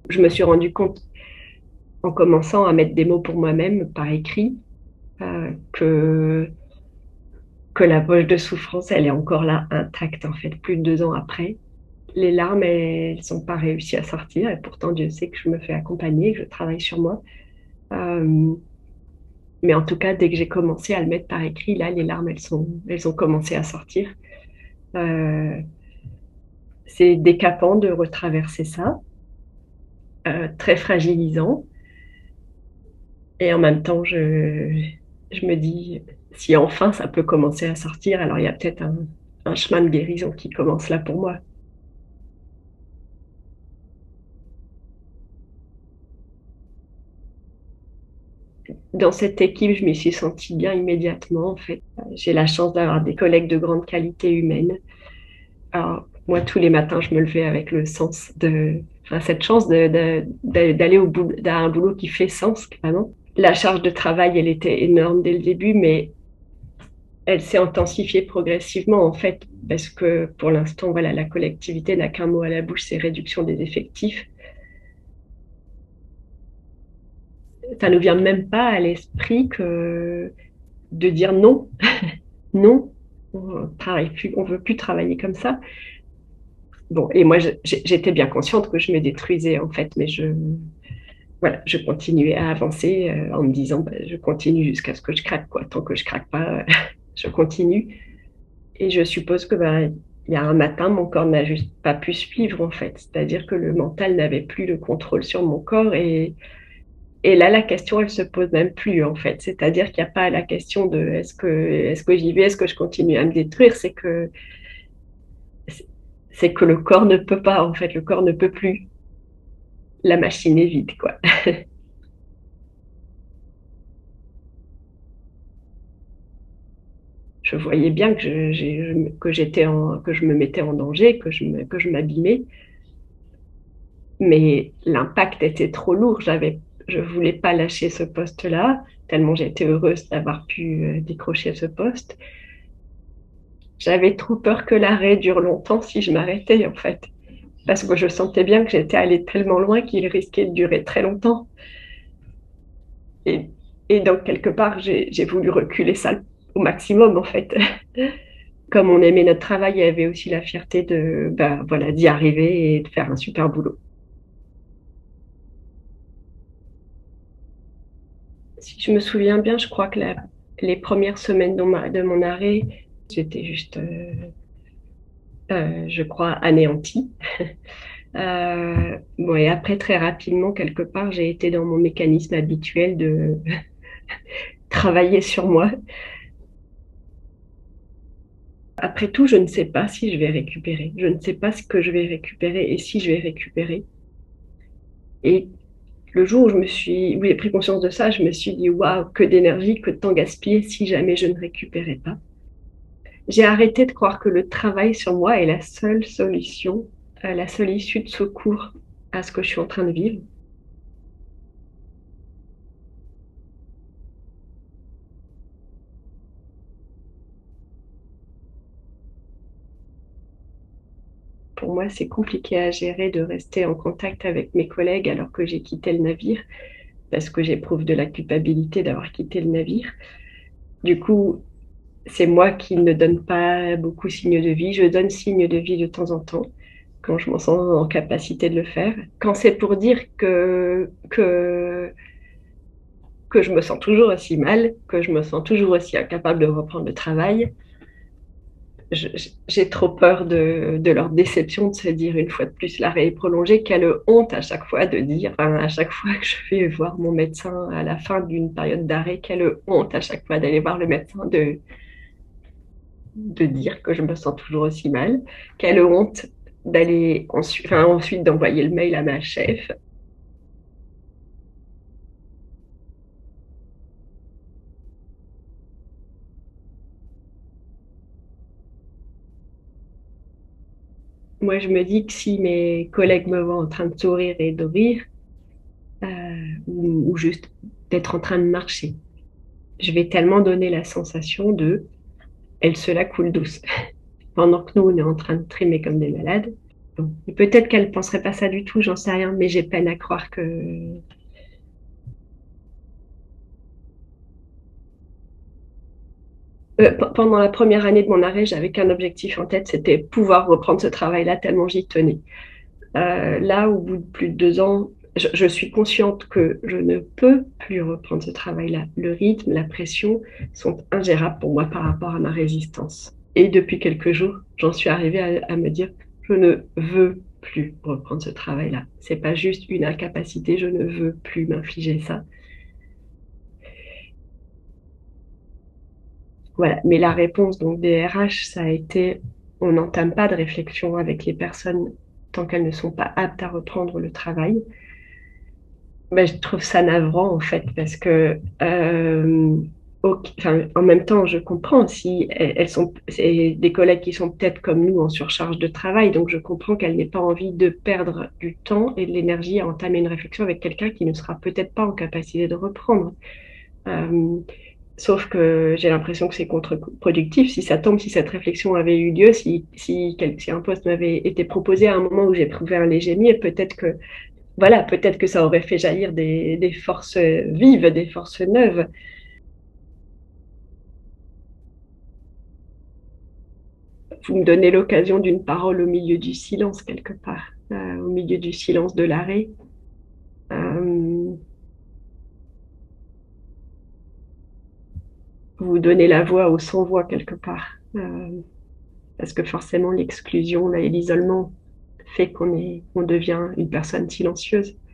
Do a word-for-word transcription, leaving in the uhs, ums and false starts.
je me suis rendu compte en commençant à mettre des mots pour moi-même par écrit euh, que, que la poche de souffrance, elle est encore là intacte en fait, plus de deux ans après. Les larmes, elles n'ont pas réussi à sortir et pourtant Dieu sait que je me fais accompagner, que je travaille sur moi. Euh, mais en tout cas, dès que j'ai commencé à le mettre par écrit, là, les larmes, elles sont, elles ont commencé à sortir. Euh, c'est décapant de retraverser ça, euh, très fragilisant. Et en même temps, je, je me dis, si enfin ça peut commencer à sortir, alors il y a peut-être un, un chemin de guérison qui commence là pour moi. Dans cette équipe, je m'y suis sentie bien immédiatement, en fait. J'ai la chance d'avoir des collègues de grande qualité humaine. Alors, moi, tous les matins, je me levais avec le sens de, enfin, cette chance de, de, de, d'aller au boulot, d'un boulot qui fait sens, vraiment. La charge de travail, elle était énorme dès le début, mais elle s'est intensifiée progressivement, en fait, parce que pour l'instant, voilà, la collectivité n'a qu'un mot à la bouche, c'est réduction des effectifs. Ça ne nous vient même pas à l'esprit que de dire non, non, on travaille plus, on veut plus travailler comme ça. Bon, et moi, j'étais bien consciente que je me détruisais, en fait, mais je, voilà, je continuais à avancer euh, en me disant, bah, je continue jusqu'à ce que je craque, quoi. Tant que je craque pas, je continue. Et je suppose que bah, il y a un matin, mon corps n'a juste pas pu suivre, en fait. C'est-à-dire que le mental n'avait plus le contrôle sur mon corps. Et, et là, la question, elle se pose même plus, en fait. C'est-à-dire qu'il n'y a pas la question de est-ce que, est-ce que j'y vais, est-ce que je continue à me détruire. C'est que, c'est que le corps ne peut pas, en fait. Le corps ne peut plus. La machine est vide, quoi. Je voyais bien que je, j'ai- que j'étais en, que je me mettais en danger, que je me, que je m'abîmais. Mais l'impact était trop lourd. J'avais, je voulais pas lâcher ce poste-là, tellement j'étais heureuse d'avoir pu euh, décrocher ce poste. J'avais trop peur que l'arrêt dure longtemps si je m'arrêtais, en fait. Parce que je sentais bien que j'étais allée tellement loin qu'il risquait de durer très longtemps. Et, et donc, quelque part, j'ai, j'ai voulu reculer ça au maximum, en fait. Comme on aimait notre travail, il y avait aussi la fierté de, bah, voilà, d'y arriver et de faire un super boulot. Si je me souviens bien, je crois que la- les premières semaines de, ma- de mon arrêt, j'étais juste, euh, euh, je crois, anéantie. Euh, bon, et après, très rapidement, quelque part, j'ai été dans mon mécanisme habituel de travailler sur moi. Après tout, je ne sais pas si je vais récupérer. Je ne sais pas ce que je vais récupérer et si je vais récupérer. Et le jour où je me suis, où j'ai pris conscience de ça, je me suis dit, waouh, que d'énergie, que de temps gaspillé si jamais je ne récupérais pas. J'ai arrêté de croire que le travail sur moi est la seule solution, euh, la seule issue de secours à ce que je suis en train de vivre. Pour moi, c'est compliqué à gérer de rester en contact avec mes collègues alors que j'ai quitté le navire, parce que j'éprouve de la culpabilité d'avoir quitté le navire. Du coup, c'est moi qui ne donne pas beaucoup signe de vie. Je donne signe de vie de temps en temps, quand je m'en sens en capacité de le faire. Quand c'est pour dire que, que, que je me sens toujours aussi mal, que je me sens toujours aussi incapable de reprendre le travail, je- j'ai trop peur de, de leur déception de se dire une fois de plus l'arrêt est prolongé. Quelle honte à chaque fois de dire, enfin, à chaque fois que je vais voir mon médecin à la fin d'une période d'arrêt, quelle honte à chaque fois d'aller voir le médecin de de dire que je me sens toujours aussi mal. Quelle honte d'aller ensuite, enfin, ensuite d'envoyer le mail à ma chef. Moi, je me dis que si mes collègues me voient en train de sourire et de rire, euh, ou, ou juste d'être en train de marcher, je vais tellement donner la sensation de elle se la coule douce. Pendant que nous, on est en train de trimer comme des malades. Bon. Et peut-être qu'elle penserait pas ça du tout, j'en sais rien, mais j'ai peine à croire que... Euh, p- pendant la première année de mon arrêt, j'avais qu'un objectif en tête, c'était pouvoir reprendre ce travail-là tellement j'y tenais. Euh, là, au bout de plus de deux ans, je, je suis consciente que je ne peux plus reprendre ce travail-là. Le rythme, la pression sont ingérables pour moi par rapport à ma résistance. Et depuis quelques jours, j'en suis arrivée à, à me dire, je ne veux plus reprendre ce travail-là. C'est pas juste une incapacité, je ne veux plus m'infliger ça. Voilà. Mais la réponse donc des R H, ça a été, on n'entame pas de réflexion avec les personnes tant qu'elles ne sont pas aptes à reprendre le travail. Ben, je trouve ça navrant en fait parce que euh, ok, enfin, en même temps je comprends si elles, elles sont c'est des collègues qui sont peut-être comme nous en surcharge de travail, donc je comprends qu'elles n'aient pas envie de perdre du temps et de l'énergie à entamer une réflexion avec quelqu'un qui ne sera peut-être pas en capacité de reprendre. Euh, Sauf que j'ai l'impression que c'est contre-productif. Si ça tombe, si cette réflexion avait eu lieu, si, si, quel- si un poste m'avait été proposé à un moment où j'ai trouvé un léger mieux, peut-être que voilà, peut-être que ça aurait fait jaillir des, des forces vives, des forces neuves. Vous me donnez l'occasion d'une parole au milieu du silence, quelque part, euh, au milieu du silence de l'arrêt. Euh, vous donnez la voix aux sans-voix, quelque part. Euh, parce que forcément, l'exclusion là, et l'isolement fait qu'on est, on devient une personne silencieuse.